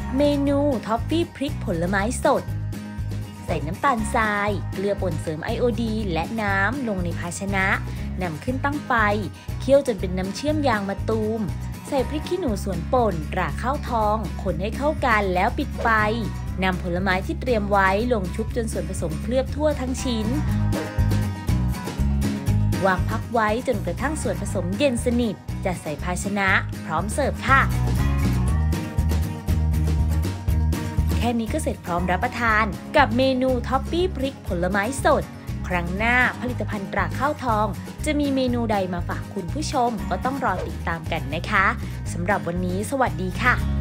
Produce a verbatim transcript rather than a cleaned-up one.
เมนูท็อฟฟี่พริกผลไม้สดใส่น้ำตาลทรายเกลือป่นเสริมไอโอดีนและน้ำลงในภาชนะนำขึ้นตั้งไฟเคี่ยวจนเป็นน้ำเชื่อมยางมะตูมใส่พริกขี้หนูสวนป่นรากข้าวทองคนให้เข้ากันแล้วปิดไฟนำผลไม้ที่เตรียมไว้ลงชุบจนส่วนผสมเคลือบทั่วทั้งชิ้นวางพักไว้จนกระทั่งส่วนผสมเย็นสนิทจัดใส่ภาชนะพร้อมเสิร์ฟค่ะแค่นี้ก็เสร็จพร้อมรับประทานกับเมนูท็อฟฟี่พริกผลไม้สดครั้งหน้าผลิตภัณฑ์ตราข้าวทองจะมีเมนูใดมาฝากคุณผู้ชมก็ต้องรอติดตามกันนะคะสำหรับวันนี้สวัสดีค่ะ